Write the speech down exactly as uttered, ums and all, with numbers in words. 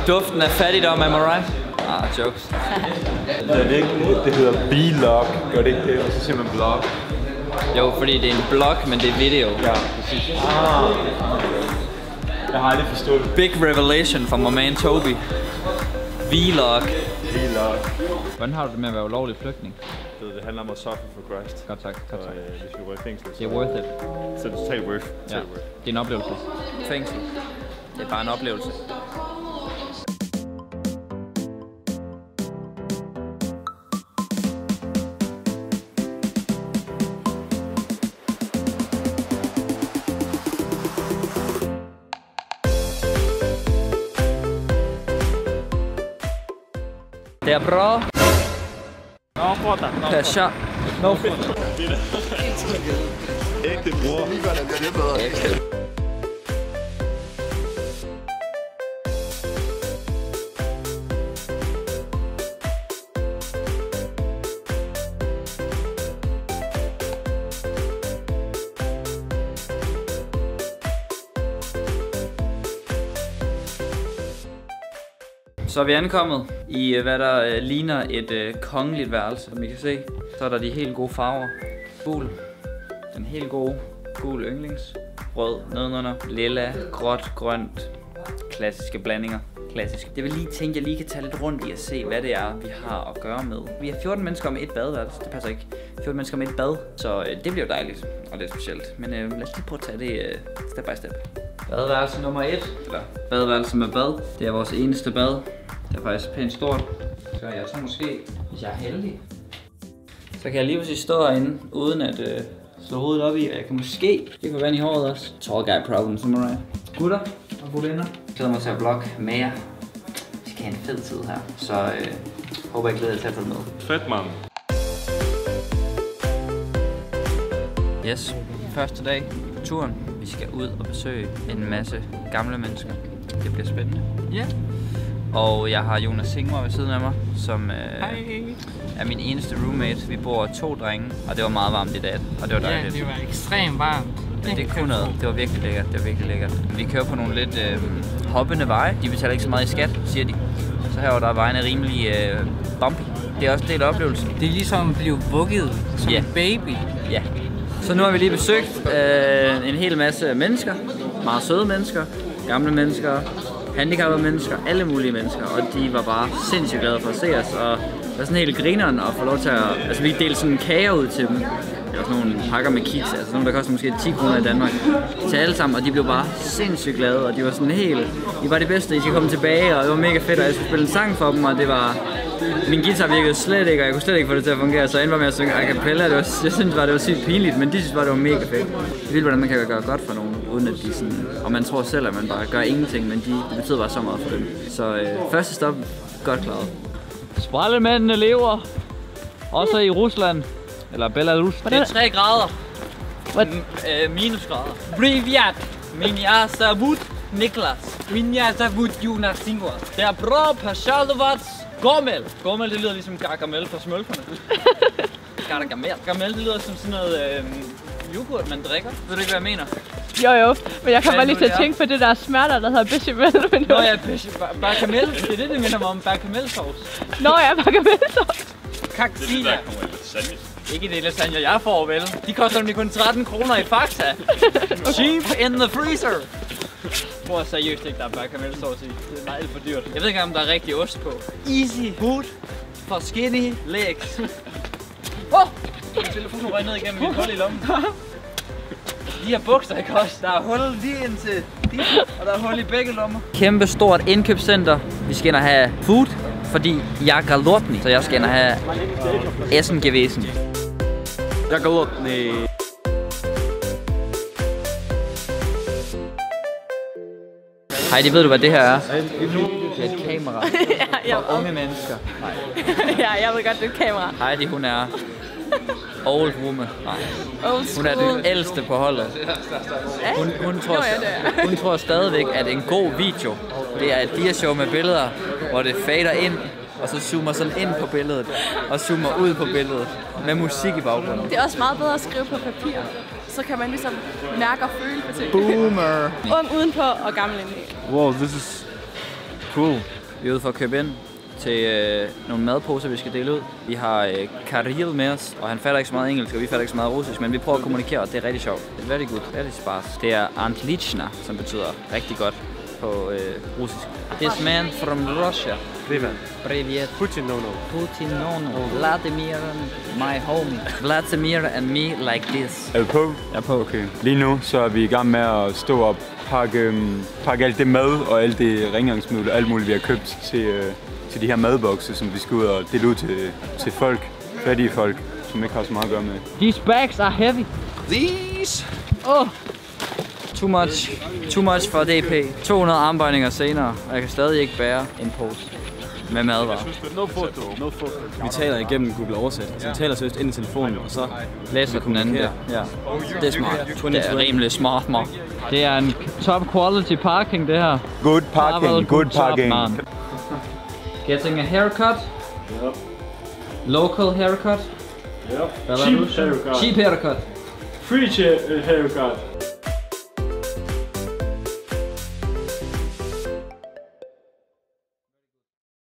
Duften af fattigdom, am I right? Ah, jokes. Det er virkelig, det hedder vlog, gør det ikke det? Og så siger man blog. Jo, fordi det er en blog, men det er video. Ja, præcis. Ah. Jeg har aldrig forstået det. Big revelation fra my man Toby. Vlog. Vlog. Hvordan har du det med at være ulovlig flygtning? Det, det handler om at suffer for Christ. Godt tak, godt tak. Så øh, hvis vi går i fængsel, så det er worth it. Så det er totalt worth. Ja, det er en oplevelse. Fængsel. Det er bare en oplevelse. Det er bra. Nå, bror. Pasha. No fit. Ægte bror. Ægte. Så er vi ankommet i hvad der øh, ligner et øh, kongeligt værelse, som I kan se. Så er der de helt gode farver. Gul, den helt gode gul yndlings. Rød nedenunder, lilla, gråt, grønt. Klassiske blandinger. Klassisk. Det vil lige tænke, jeg lige kan tage lidt rundt i at se, hvad det er, vi har at gøre med. Vi har fjorten mennesker med et badeværelse. Det passer ikke. fjorten mennesker med et bad. Så øh, det bliver dejligt og lidt specielt. Men øh, lad os lige prøve at tage det øh, step by step. Badeværelse nummer et. Eller badeværelse med bad. Det er vores eneste bad. Det er faktisk pænt stort. Så jeg tror måske, hvis jeg er heldig, så kan jeg lige præcis stå herinde, uden at øh, slå hovedet op i. Og jeg kan måske, det kan vand i håret også. Tall guy problems, am I right? Gutter og gutinder. Jeg glæder mig til at vlogge med jer. Vi skal have en fed tid her. Så øh, håber jeg glæder jer til at følge med. Fedt, mand. Yes, første dag på turen. Vi skal ud og besøge en masse gamle mennesker. Det bliver spændende. Ja. Yeah. Og jeg har Jonas Singmar ved siden af mig, som øh, er min eneste roommate. Vi bor to drenge, og det var meget varmt i dag, og det var dejligt. Ja, det var ekstremt varmt. Men det kunne noget. Det var virkelig lækkert. Det var virkelig lækkert. Vi kører på nogle lidt øh, hoppende veje. De betaler ikke så meget i skat, siger de. Så herovre der er vejene rimelig øh, bumpy. Det er også en del af oplevelsen. Det er ligesom at blive vugget som yeah. en baby. Ja. Så nu har vi lige besøgt øh, en hel masse mennesker. Meget søde mennesker, gamle mennesker, handicappede mennesker, alle mulige mennesker, og de var bare sindssygt glade for at se os, og det var sådan helt grineren at få lov til at, altså vi delte sådan kager ud til dem, det var sådan nogle pakker med kiks, altså nogle der koster måske ti kroner i Danmark, til alle sammen, og de blev bare sindssygt glade, og de var sådan helt, de var det bedste, de skulle komme tilbage, og det var mega fedt, og jeg skulle spille en sang for dem, og det var, min guitar virkede slet ikke, og jeg kunne slet ikke få det til at fungere, så jeg endte var med at synge a cappella, det var, jeg synes bare, det var sygt pinligt, men de synes bare, det var mega fedt. Det er vildt, hvordan man kan gøre godt for nogen, uden at de sådan, og man tror selv, at man bare gør ingenting, men de, det betyder bare så meget for dem. Så øh, første stop, godt klaret. Sprællemændene lever, også i Rusland, eller Belarus. Det er tre grader. What? Øh, minusgrader. Privyat. Меня зовут Niklas. Меня зовут Jonas Singmar. Det er bra пожаловать. Gommel. Gommel, det lyder ligesom gargamel fra smølferne. Gargamel. Gargamel, det lyder som sådan noget øh, yoghurt, man drikker. Ved du ikke, hvad jeg mener? Jo jo, men jeg kommer lige til at tænke på det der smerter, der hedder bechamel. Nå ja, bechamel. Det er det, det minder mig om bechamelsauce. Nå ja, bechamelsauce. Kaksina. Ikke det lasagne, jeg får vel. De koster nemlig kun tretten kroner i Fakta. Cheap in the freezer. Jeg tror seriøst ikke, der er bechamelsauce i. Det er meget for dyrt. Jeg ved ikke, om der er rigtig ost på. Easy food for skinny legs. Åh! Oh! Min telefon røg ned igennem mit hul i lommen. De her bukser, ikke også? Der er hul lige indtil de, og der er hul i begge lommer. Kæmpe stort indkøbscenter. Vi skal ind og have food, fordi jeg er galotni, så jeg skal ind og have essen gewesen. Jeg er galotni. Heidi, ved du, hvad det her er? Det er et kamera ja, for unge mennesker. Nej. Ja, jeg ved godt, det er et kamera. Heidi, hun er old woman. Nej. Old hun er den ældste på holdet. Hun, hun, tror, Nå, ja, det hun tror stadigvæk, at en god video, det er et diashow med billeder, hvor det fader ind, og så zoomer sådan ind på billedet, og zoomer ud på billedet, med musik i baggrunden. Det er også meget bedre at skrive på papir. Så kan man ligesom mærke og føle på ting. Boomer! Ung udenpå og gammel indeni. Wow, this is cool. Vi er ude for at købe ind til øh, nogle madposer, vi skal dele ud. Vi har øh, Karil med os, og han fatter ikke så meget engelsk, og vi fatter ikke så meget russisk, men vi prøver at kommunikere, og det er rigtig sjovt. Det er very good, very sparse. Det er Antlichna, som betyder rigtig godt på øh, russisk. This man from Russia. Privat. Привет. Putin no no. Putin no no. Vladimir, my homie. Vladimir and me like this. Er du på? Jeg er på. Okay. Lige nu så er vi i gang med at stå og pakke, um, pakke alt det mad og alt det rengøringsmiddel og alt muligt, vi har købt til, uh, til de her madbokse, som vi skal ud og dele ud til, til folk, fattige folk, som ikke har så meget at gøre med. These bags are heavy. These? Oh. Too much. Too much for D P. to hundrede armbøjninger senere, og jeg kan stadig ikke bære en pose med madvarer. No photo. No photo. Vi taler igennem Google Oversæt. Så vi taler seriøst ind i telefonen, og så Læser den anden der. Ja. Det er smart. Det er rimelig smart, man. Det er en top quality parking, det her. Good parking, Marvel, good top, parking. man. Getting a haircut. Yep. Local haircut. Yep. Cheap haircut. Cheap haircut. Free haircut.